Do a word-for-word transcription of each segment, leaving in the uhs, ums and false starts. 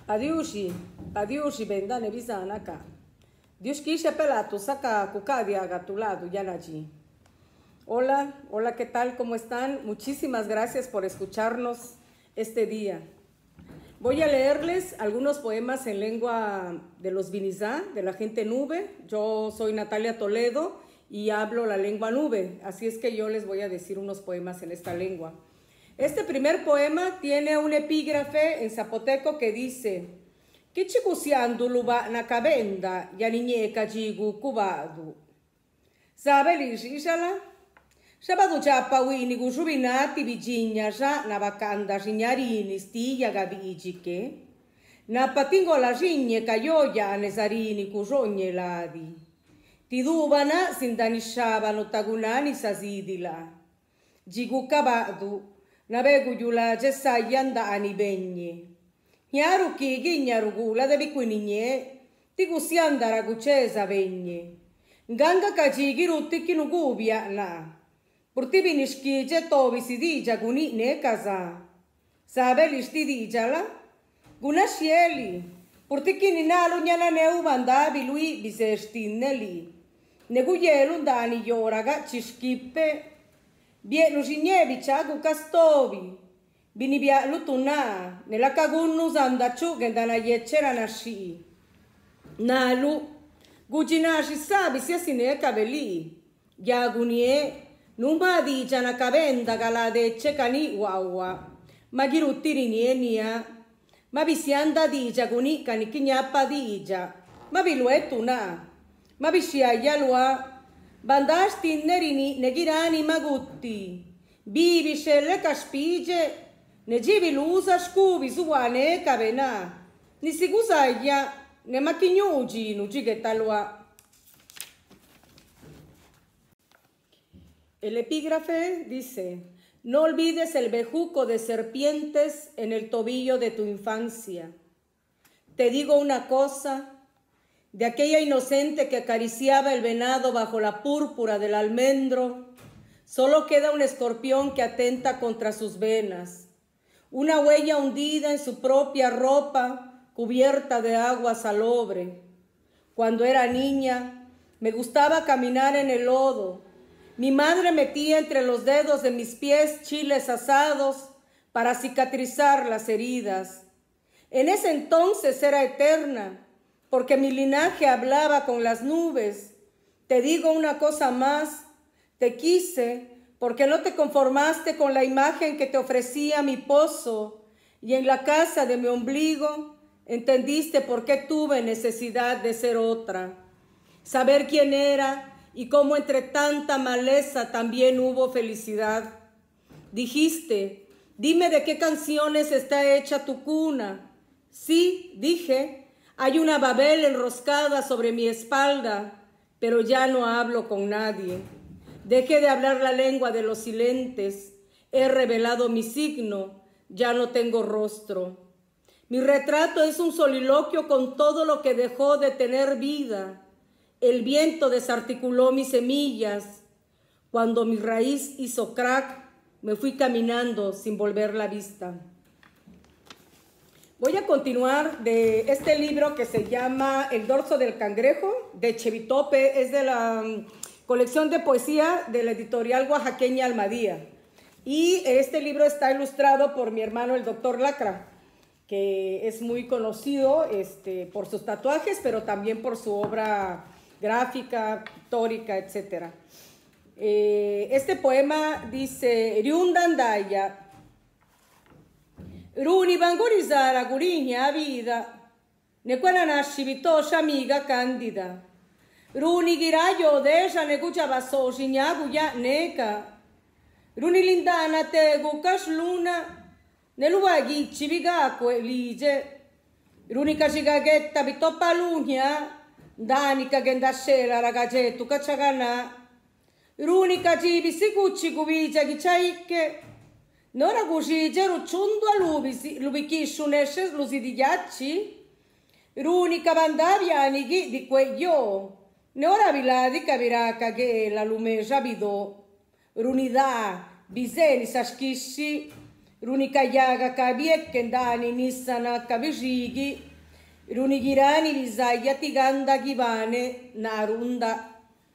Adiushi, adiushi benda nevizana ka. Dios quise pelato saca cucadia a tu lado, Yanaji. Hola, hola, ¿qué tal? ¿Cómo están? Muchísimas gracias por escucharnos este día. Voy a leerles algunos poemas en lengua de los Vinizá, de la gente nube. Yo soy Natalia Toledo y hablo la lengua nube, así es que yo les voy a decir unos poemas en esta lengua. Este primer poema tiene un epígrafe en zapoteco que dice: Kichikusianduluba nakabenda yaniñeka jigu kubadu. Sabe lishishala? Shabadu chapa wini gushubinati vijinya ja navakanda jinyarini stiya gabijike. Napatingo la jinye kayoya nesarini kujonye ladi. Tidubana sindanishabano tagunani sazidila. Jigu kabadu navegu yula jesayanda anibenye. Nyaru kigi nyarugula de bikuninye, tigusiandara gucheza venye. Nganga kajigi ruti kinugubia na. Purti nishkije tobi sidija guni ne kaza. Sabe lishti dijala? Guna shieli. Purti kininalu nyana neu bandabi lui bisestineli. Neguyelu ndani yoraga chishkipe. Bienu shinyebi chagu kastobi. Binibia lutuna, nella kagunnu zandachu gendana yechera nashi. Nalu, gujinashi sabi sia sine kabeli. Yagunie, numba di jana kabenda galade chekani wawa. Magirutti nienia. Ma bisianda di jaguni kanikinyapa di ja. Ma biluetuna. Ma bishia yalua. Bandasti nerini negirani magutti. Bibi shelle kaspige. Nejivi lusa scubi suane kabena. Ni sigusaya ne makinyuji nujigetalwa. El epígrafe dice: no olvides el bejuco de serpientes en el tobillo de tu infancia. Te digo una cosa, de aquella inocente que acariciaba el venado bajo la púrpura del almendro, solo queda un escorpión que atenta contra sus venas. Una huella hundida en su propia ropa, cubierta de agua salobre. Cuando era niña, me gustaba caminar en el lodo. Mi madre metía entre los dedos de mis pies chiles asados para cicatrizar las heridas. En ese entonces era eterna, porque mi linaje hablaba con las nubes. Te digo una cosa más, te quise, porque no te conformaste con la imagen que te ofrecía mi pozo, y en la casa de mi ombligo entendiste por qué tuve necesidad de ser otra, saber quién era y cómo entre tanta maleza también hubo felicidad. Dijiste, dime de qué canciones está hecha tu cuna. Sí, dije, hay una Babel enroscada sobre mi espalda, pero ya no hablo con nadie. Dejé de hablar la lengua de los silentes, he revelado mi signo, ya no tengo rostro. Mi retrato es un soliloquio con todo lo que dejó de tener vida. El viento desarticuló mis semillas. Cuando mi raíz hizo crack, me fui caminando sin volver la vista. Voy a continuar de este libro que se llama El dorso del cangrejo, de Chevitope, es de la colección de poesía de la editorial oaxaqueña Almadía. Y este libro está ilustrado por mi hermano el doctor Lacra, que es muy conocido este, por sus tatuajes, pero también por su obra gráfica, pictórica, etcétera. Eh, este poema dice: Riundandaya, Runi bangorizara guriña vida, ne quella nascivito amiga candida. Runi girayo deja ne kuchaba so shinyagu ya neka. Runi lindana tegu kasluna ne luagi chiviga kwe lige. Runi kashigagetta bitopa lunya dani kagenda shela ragajetu kachagana. Runi kajibi sikuchi guvija gichaike. Nora gujije ruchundu alubisi lubikishu neshes lusidiyachi. Runi kabandavia anigi di kweyo. Nora viladi kabiraka ge la lume jabido. Runida bizeni sashkishi. runikayaga kabiekendani nisana kabijigi, runigirani bizaya tiganda gibane narunda.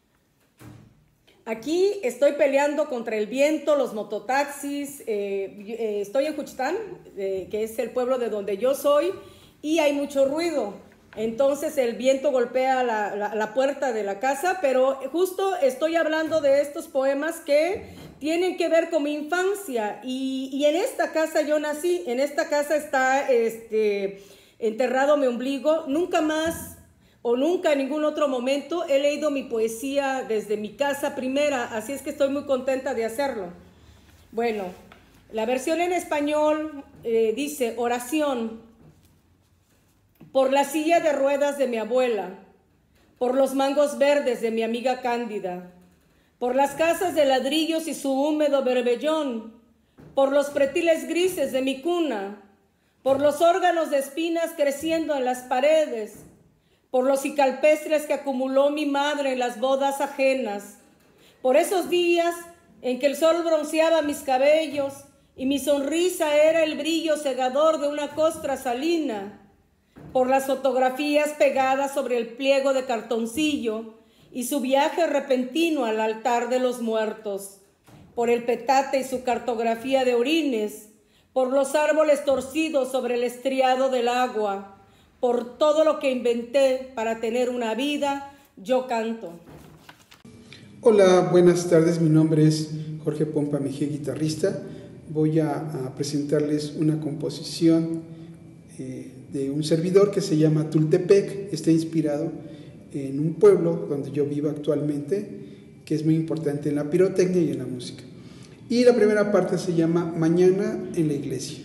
Aquí estoy peleando contra el viento, los mototaxis, eh, eh, estoy en Juchitán, eh, que es el pueblo de donde yo soy, y hay mucho ruido. Entonces el viento golpea la, la, la puerta de la casa, pero justo estoy hablando de estos poemas que tienen que ver con mi infancia. Y, y en esta casa yo nací, en esta casa está este, enterrado mi ombligo. Nunca más o nunca en ningún otro momento he leído mi poesía desde mi casa primera, así es que estoy muy contenta de hacerlo. Bueno, la versión en español eh, dice: oración. Por la silla de ruedas de mi abuela, por los mangos verdes de mi amiga Cándida, por las casas de ladrillos y su húmedo berbellón, por los pretiles grises de mi cuna, por los órganos de espinas creciendo en las paredes, por los cicalpestres que acumuló mi madre en las bodas ajenas, por esos días en que el sol bronceaba mis cabellos y mi sonrisa era el brillo cegador de una costra salina, por las fotografías pegadas sobre el pliego de cartoncillo y su viaje repentino al altar de los muertos, por el petate y su cartografía de orines, por los árboles torcidos sobre el estriado del agua, por todo lo que inventé para tener una vida, yo canto. Hola, buenas tardes, mi nombre es Jorge Pompa Mejía, guitarrista. Voy a, a presentarles una composición eh, de un servidor que se llama Tultepec. Está inspirado en un pueblo donde yo vivo actualmente, que es muy importante en la pirotecnia y en la música. Y la primera parte se llama Mañana en la iglesia.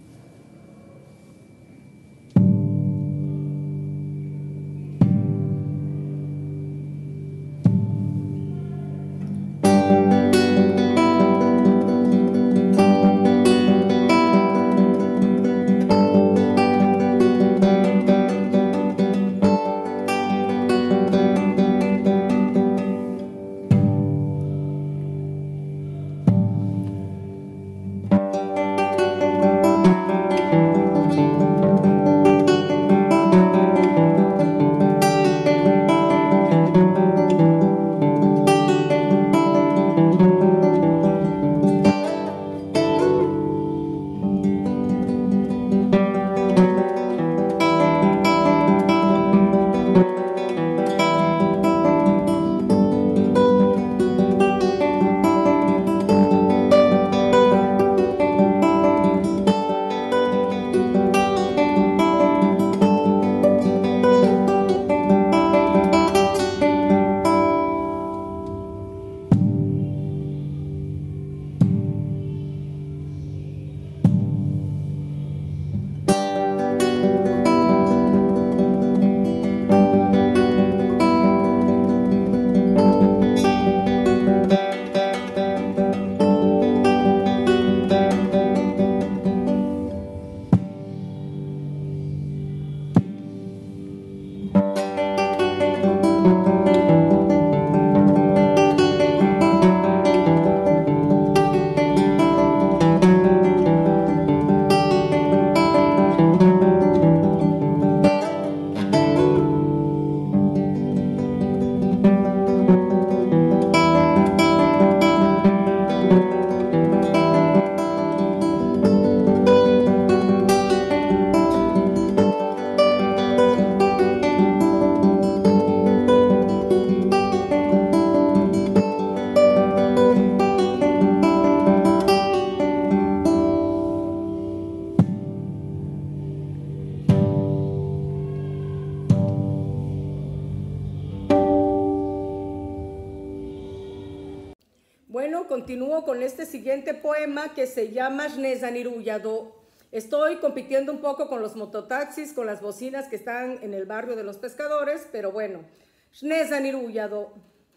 Bueno, continúo con este siguiente poema que se llama Shnezaniruyado. Estoy compitiendo un poco con los mototaxis, con las bocinas que están en el barrio de los pescadores, pero bueno. Shnezaniruyado.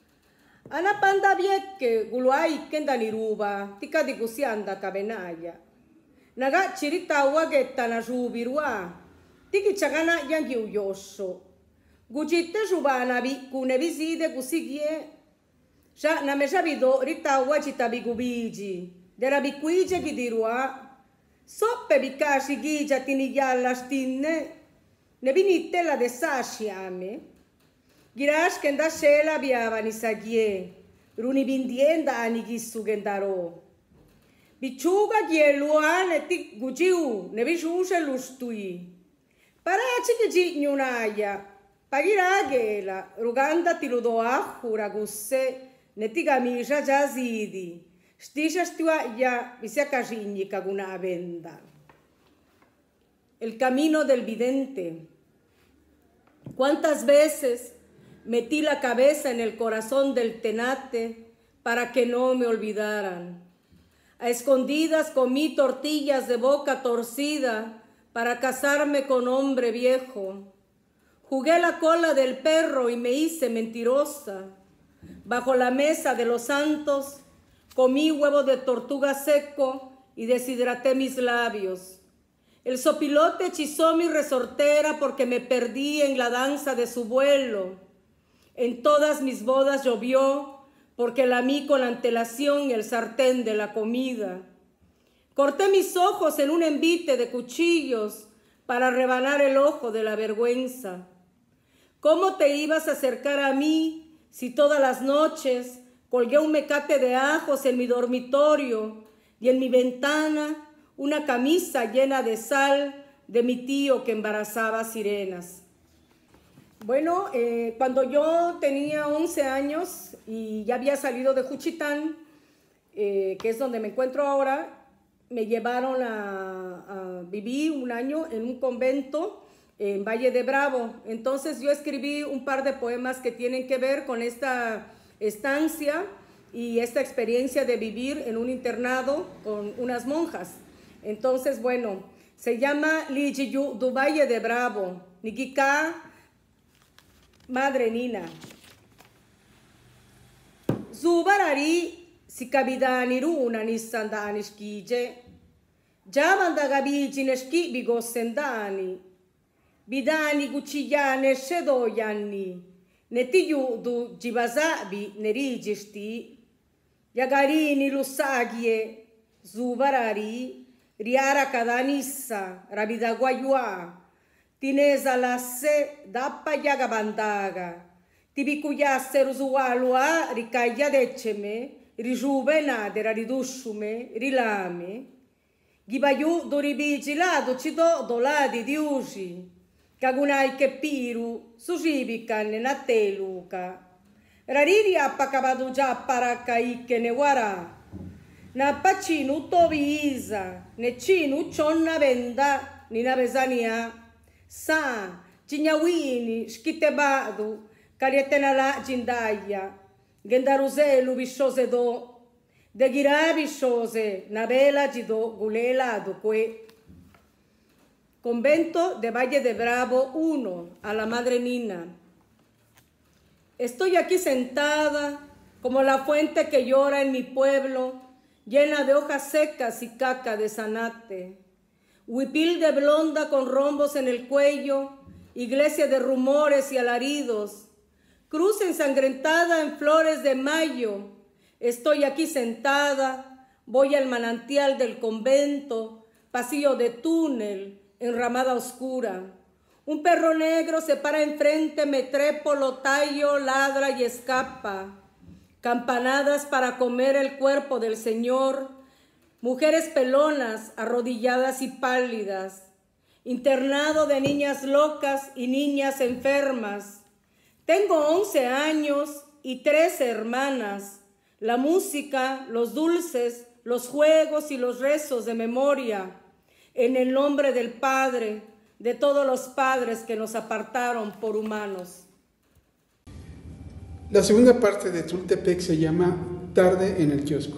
Ana panda vieke guluai kendaniruba, tika digusianda kabenaya. Naga chirita wageta na jubirua, tiki chagana yangi uyosho. Gujite jubana bi kunebizide gusigie. Ja na mejabido rita wajita bigubiji, dera bikwije gidirua, Soppe bikashi gija tinigalla stinne, ne vinitte la de sashiame. Girash kenda shela biavani sagie, runi bindienda anigisu gendaro. Bichuga gieluane tik gujiu, ne bijushe lustui. Parachi che gignunaya, pagiragela, ruganda tiludoahu ragusse, ne tigamisha jazidi. Stisha stua ya visiakajinyi kaguna venda. El camino del vidente. ¿Cuántas veces metí la cabeza en el corazón del tenate para que no me olvidaran? A escondidas comí tortillas de boca torcida para casarme con hombre viejo. Jugué la cola del perro y me hice mentirosa. Bajo la mesa de los santos comí huevo de tortuga seco y deshidraté mis labios. El sopilote hechizó mi resortera porque me perdí en la danza de su vuelo. En todas mis bodas llovió porque lamí con antelación el sartén de la comida. Corté mis ojos en un envite de cuchillos para rebanar el ojo de la vergüenza. ¿Cómo te ibas a acercar a mí si todas las noches colgué un mecate de ajos en mi dormitorio y en mi ventana una camisa llena de sal de mi tío que embarazaba sirenas? Bueno, eh, cuando yo tenía once años y ya había salido de Juchitán, eh, que es donde me encuentro ahora, me llevaron a, a vivir un año en un convento en Valle de Bravo. Entonces yo escribí un par de poemas que tienen que ver con esta estancia y esta experiencia de vivir en un internado con unas monjas. Entonces, bueno, se llama Lijiyu du Valle de Bravo, Nikika Madre Nina. Zubarari sikabidani runa nisandani skije, jamanda gabiji neski bigosendani, bidani guccigliane shedoyanni, netiyu du jibazabi nerigisti, yagarini lusagie, zubarari, riara kadanissa, rabidaguayua, tinesa lasse dappa yagabandaga, tibikuyasse rusualua ricaglia deceme, rijuvena dera ridusciume, rilame, gibayu doribigi lado cido doladi diusi, cagunai che piru, susibican na teluca, rariri appacavadu già paracaiche ne guarà, na pacinu tovisa, ne cinu cionna venda, ni na vesania, sa, cignawini, schitebadu, carietena la gindaia, gendaruselu visciose do, de gira visciose, na vela gido gulela doque. Convento de Valle de Bravo uno, a la Madre Nina. Estoy aquí sentada como la fuente que llora en mi pueblo, llena de hojas secas y caca de zanate. Huipil de blonda con rombos en el cuello, iglesia de rumores y alaridos, cruz ensangrentada en flores de mayo. Estoy aquí sentada, voy al manantial del convento, pasillo de túnel, enramada oscura. Un perro negro se para enfrente, me trepo, lo tallo, ladra y escapa. Campanadas para comer el cuerpo del Señor, mujeres pelonas, arrodilladas y pálidas, internado de niñas locas y niñas enfermas. Tengo once años y tres hermanas. La música, los dulces, los juegos y los rezos de memoria, en el nombre del Padre, de todos los padres que nos apartaron por humanos. La segunda parte de Tultepec se llama Tarde en el kiosco.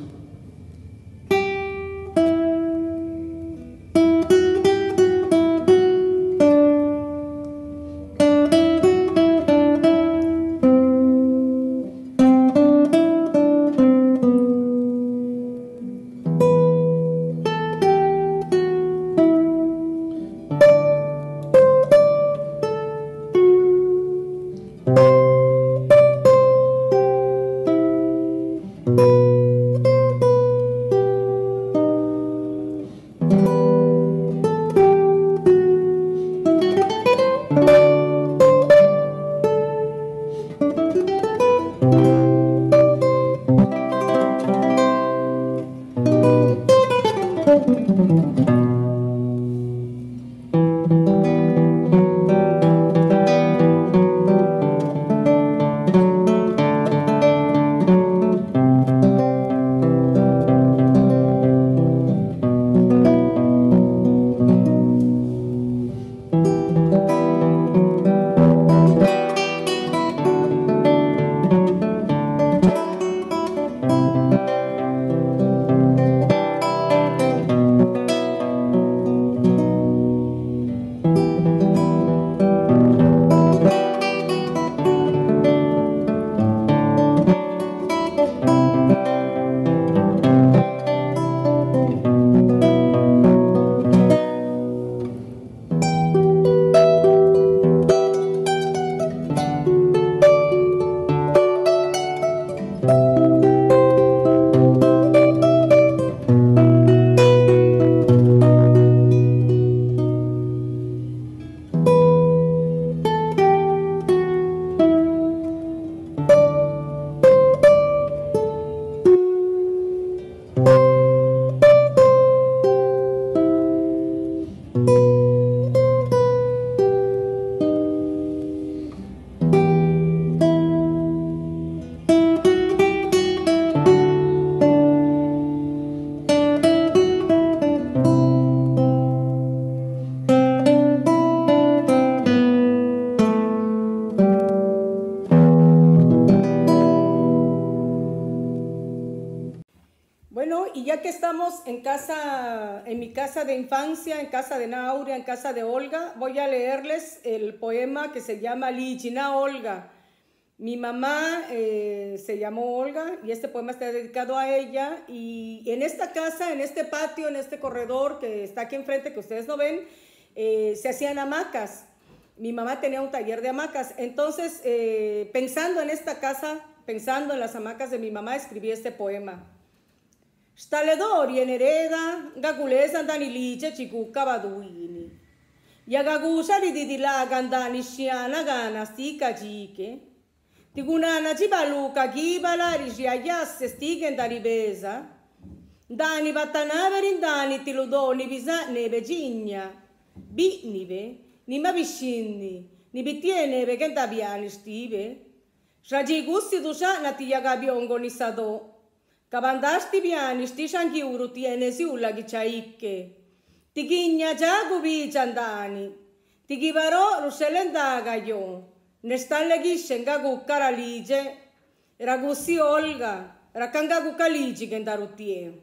ya que estamos en casa, en mi casa de infancia, en casa de Nauria, en casa de Olga, voy a leerles el poema que se llama Lichina Olga. Mi mamá eh, se llamó Olga y este poema está dedicado a ella. Y en esta casa, en este patio, en este corredor que está aquí enfrente, que ustedes no ven, eh, se hacían hamacas. Mi mamá tenía un taller de hamacas. Entonces, eh, pensando en esta casa, pensando en las hamacas de mi mamá, escribí este poema. Staledori en hereda, gagulesa danilice chicuca baduini. Yagagusha rididila gandani shiana gana stika jike. Tigunana cibaluca gibala rishiayasse stigen daribesa. Dani vatanaverin dani tiludoni visa neve gigna. Bitnive, ni maviscinni, ni bitieneve che tabiani stive. Shraji gusti dusha natiyagabiongo ni sado. Kabandasti biani sti shangiuru tiene siulla gichaikke. Tigigna jagu vichandani. Tigivaro rushelendaga yo. Nestalle gishenga gukkara lige. Ragusi Olga. Rakanga gukkaligi gendarutie.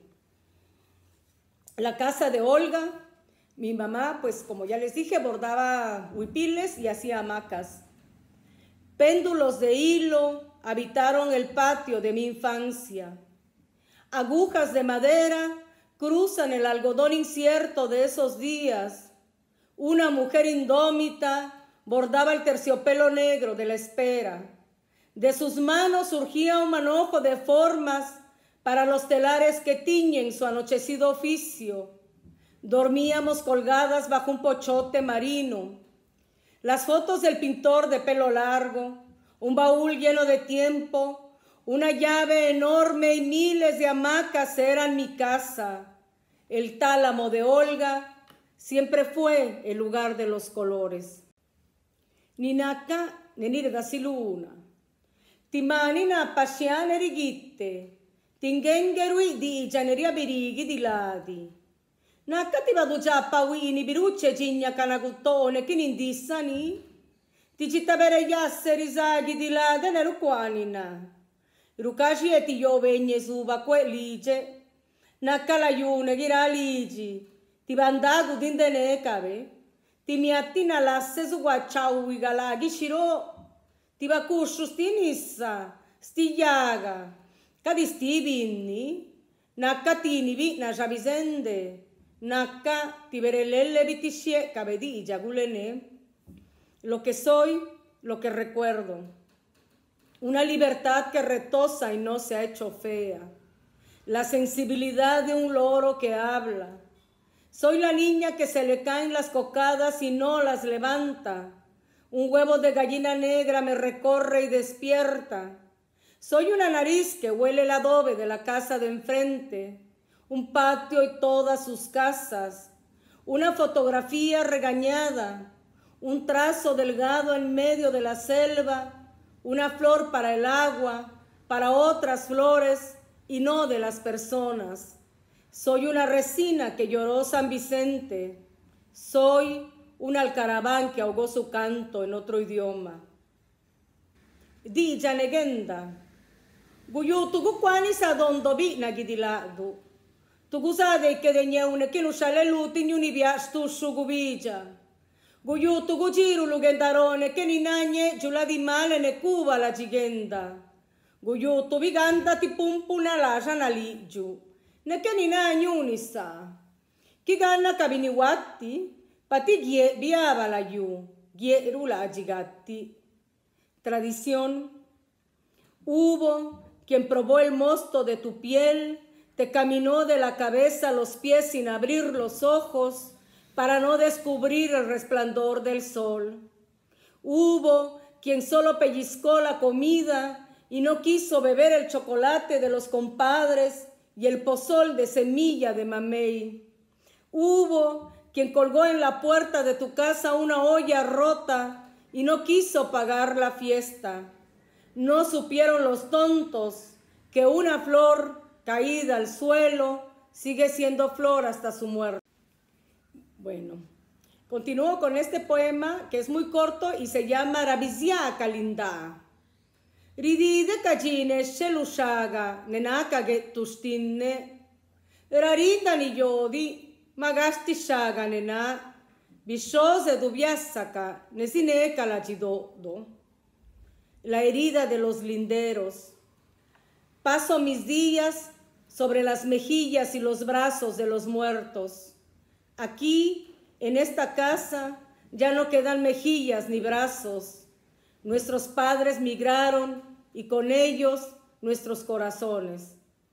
La casa de Olga. Mi mamá, pues como ya les dije, bordaba huipiles y hacía hamacas. Péndulos de hilo habitaron el patio de mi infancia. Agujas de madera cruzan el algodón incierto de esos días. Una mujer indómita bordaba el terciopelo negro de la espera. De sus manos surgía un manojo de formas para los telares que tiñen su anochecido oficio. Dormíamos colgadas bajo un pochote marino. Las fotos del pintor de pelo largo, un baúl lleno de tiempo, una llave enorme y miles de hamacas eran mi casa. El tálamo de Olga siempre fue el lugar de los colores. Ninaka nenirga siluna. Timani na pasiane rigitte. Tingengerui di janeria birighi di ladi. Naka ti vado già pawini birucce cigna canaguttone che nindissani. Ti cittavere yasse risaghi di lade neruquanina. Rukashi e ti jovegne suba que lige. Nakala yune gira ligi. Ti bandagu dindene kave. Ti miattina lasse su guacciau galaghi shiro. Ti vakushu stinissa. Sti yaga. Cadi sti vinni. Nakka tinivi na javisende. Nakka ti verelelle vitishie kabedi jagulene. Lo que soy, lo que recuerdo. Una libertad que retosa y no se ha hecho fea. La sensibilidad de un loro que habla. Soy la niña que se le caen las cocadas y no las levanta. Un huevo de gallina negra me recorre y despierta. Soy una nariz que huele el adobe de la casa de enfrente. Un patio y todas sus casas. Una fotografía regañada. Un trazo delgado en medio de la selva. Una flor para el agua, para otras flores y no de las personas. Soy una resina que lloró San Vicente. Soy un alcaraván que ahogó su canto en otro idioma. Di janegenda. Guyu tugu kwani sa dondo bi nagidiladu. Tugu sa de que deña une que no sale luti ni univias tu sugubija. Guyu tugu giru lugendarone che ni nagne giula di male ne cuba la gigenda. Guyu tu viganda ti pumpuna la jana liggiu. Ne che ni nagne unissa. Chi ganna cabini watti, pati gie viava la yu, gie rula gigatti. Tradición. Hubo quien probó el mosto de tu piel, te caminó de la cabeza a los pies sin abrir los ojos, para no descubrir el resplandor del sol. Hubo quien solo pellizcó la comida y no quiso beber el chocolate de los compadres y el pozol de semilla de mamey. Hubo quien colgó en la puerta de tu casa una olla rota y no quiso pagar la fiesta. No supieron los tontos que una flor caída al suelo sigue siendo flor hasta su muerte. Bueno, continúo con este poema que es muy corto y se llama Rabizia Kalinda. Ridide kajine shelushaga nenaka getustinne. Rarita ni yodi, magasti shaganena, bishose dubiasaka, nesineka la chidodo. La herida de los linderos. Paso mis días sobre las mejillas y los brazos de los muertos. Aquí, en esta casa, ya no quedan mejillas ni brazos. Nuestros padres migraron y con ellos nuestros corazones.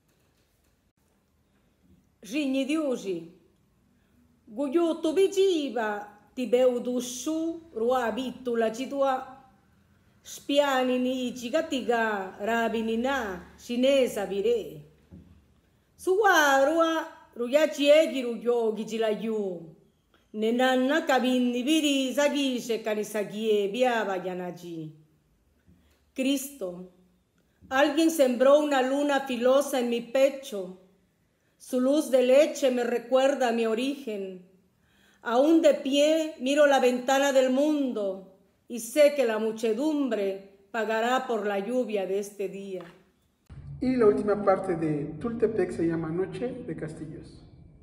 Rinyidiuji, guyu tubijiba tibeudushu ruabitu la chidua. Spiani ni chigatiga rabinina chinesa vire. Suwarua ruyachiegi ruyo gijilayu. Nenana kabini viri zagishe kanisagie biaba yanaji. Cristo, alguien sembró una luna filosa en mi pecho. Su luz de leche me recuerda mi origen. Aún de pie miro la ventana del mundo y sé que la muchedumbre pagará por la lluvia de este día. Y la última parte de Tultepec se llama Noche de Castillos.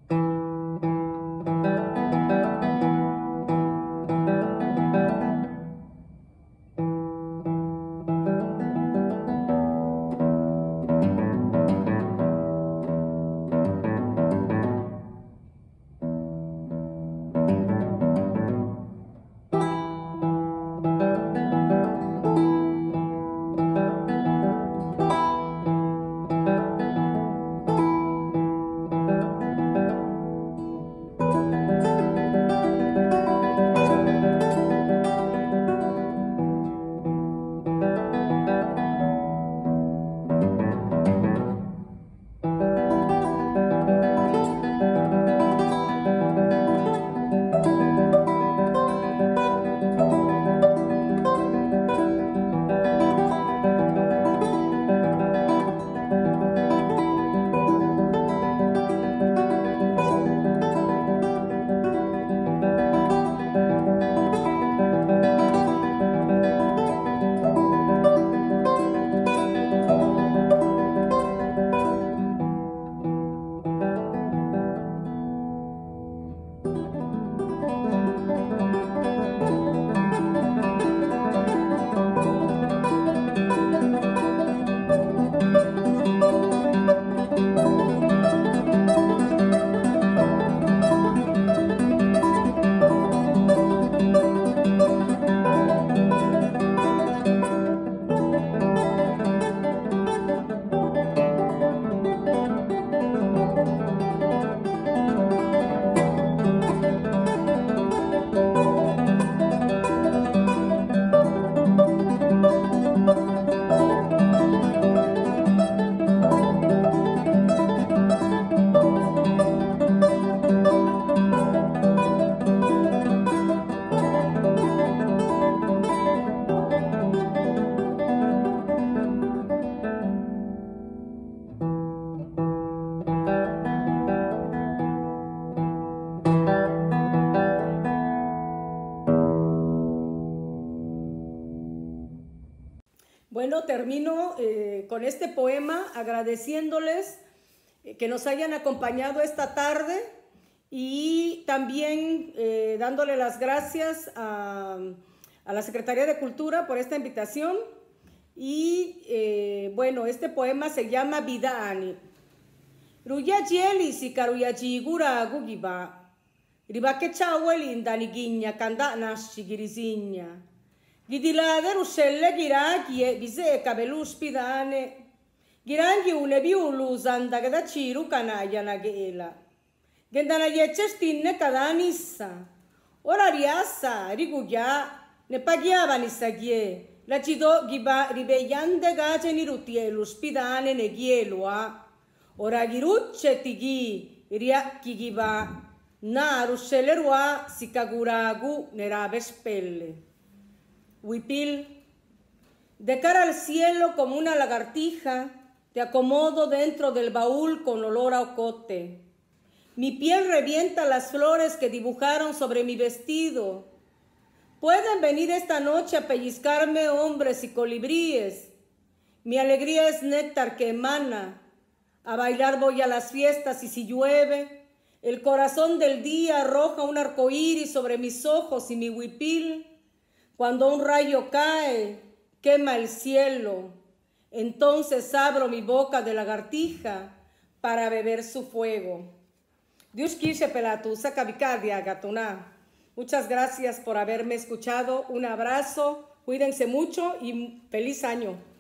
Bueno, termino eh, con este poema agradeciéndoles eh, que nos hayan acompañado esta tarde y también eh, dándole las gracias a, a la Secretaría de Cultura por esta invitación. Y eh, bueno, este poema se llama Vidani. Ruyayeli si karuyajigura gugiba. Ribake chaweli indaniginya kanda nashigirizinya. Gidilade ruscelle giragie bise kabelus pidane. Girangi une biulu zanda gada chiru kanaya nagela. Gendana yechestinne kadanissa. Ora riassa rigugia ne pagiava nisagie. La cido giba ribeyande gace ni rutielu spidane ne gielua. Ora girucce tigi riacchi giba. Na ruscelle rua si kaguragu ne rabe spelle. Huipil, de cara al cielo como una lagartija, te acomodo dentro del baúl con olor a ocote. Mi piel revienta las flores que dibujaron sobre mi vestido. Pueden venir esta noche a pellizcarme hombres y colibríes. Mi alegría es néctar que emana. A bailar voy a las fiestas y si llueve, el corazón del día arroja un arcoíris sobre mis ojos y mi huipil. Cuando un rayo cae, quema el cielo. Entonces abro mi boca de lagartija para beber su fuego. Dios quise pelatu, saca vicadia, gatuná. Muchas gracias por haberme escuchado. Un abrazo, cuídense mucho y feliz año.